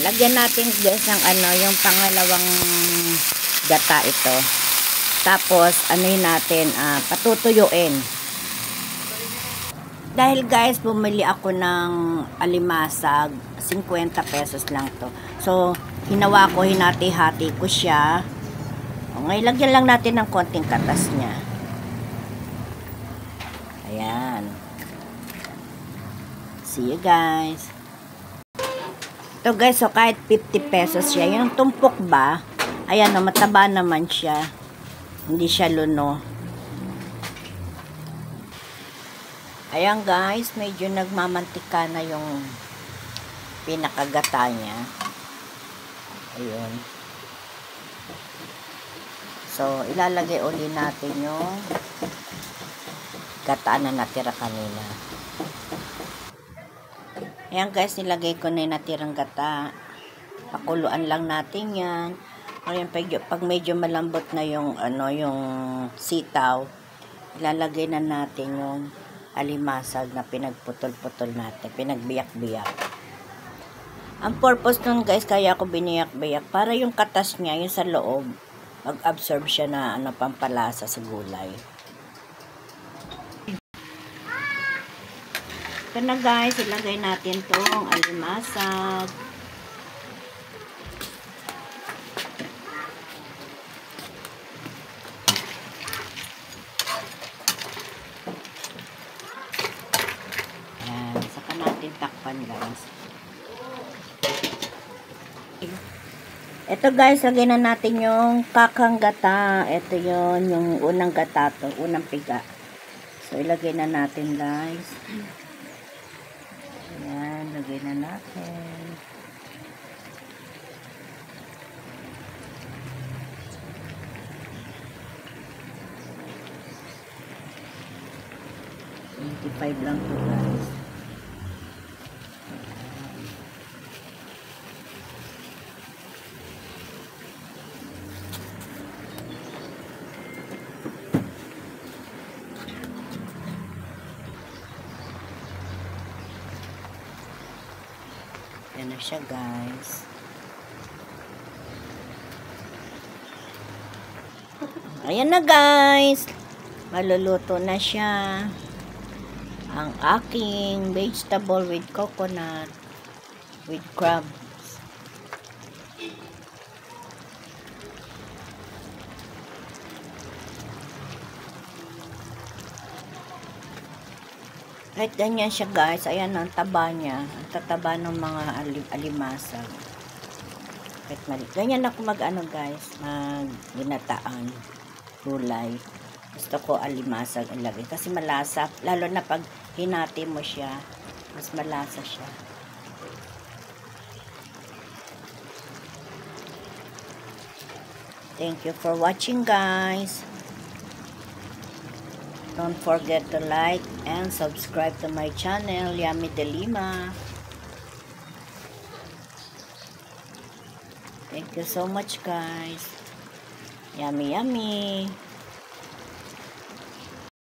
Lagyan natin guys ng ano, yung pangalawang gata ito. Tapos, ano yun natin, patutuyuin. Dahil guys, bumili ako ng alimasag, 50 pesos lang to. So, hinawa ko, hinati-hati ko siya. Ngayon, lagyan lang natin ng konting katas niya. Ayan. See you guys. Ito guys, so kahit 50 pesos siya. Yung tumpok ba, ayan, mataba naman siya. Hindi siya luno. Ayan guys, medyo nagmamantika na yung pinakagata niya. Ayun. So, ilalagay uli natin yung gata na natira kanina. Ayan guys, nilagay ko na yung natirang gata. Pakuluan lang natin yan. Ayan, pag medyo malambot na yung, yung sitaw, ilalagay na natin yung alimasag na pinagputol-putol natin, pinagbiyak-biyak. Ang purpose nun guys, kaya ako biniyak-biyak, para yung katas niya, yung sa loob, mag-absorb siya na pampalasa sa gulay. Ito na guys, ilagay natin tong alimasag. Takpan guys. Ito guys, lagyan na natin yung kakang gata. Ito yon, yung unang gata to, unang piga. So ilagay na natin guys. Ayan, lagay na natin. $25 lang to guys. Yan na siya guys. Ayan na guys. Maluluto na siya. Ang aking vegetable with coconut with crabs. Kahit ganyan siya guys, ayan ang taba niya. Ang tataba ng mga alimasag. Kahit mali. Ganyan ako mag-ano guys, mag-ginataan gulay. Gusto ko alimasag ilagay. Kasi malasa. Lalo na pag hinati mo siya, mas malasa siya. Thank you for watching guys. Don't forget to like and subscribe to my channel, Yummy De Lima. Thank you so much guys. Yummy, yummy.